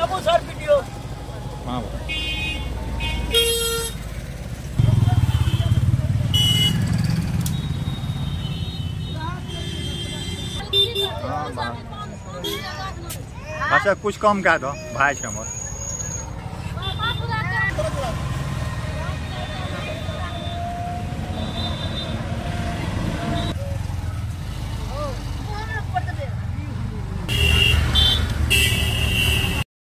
बाबू सर वीडियो हाँ अच्छा कुछ कम कह दो भाई हमर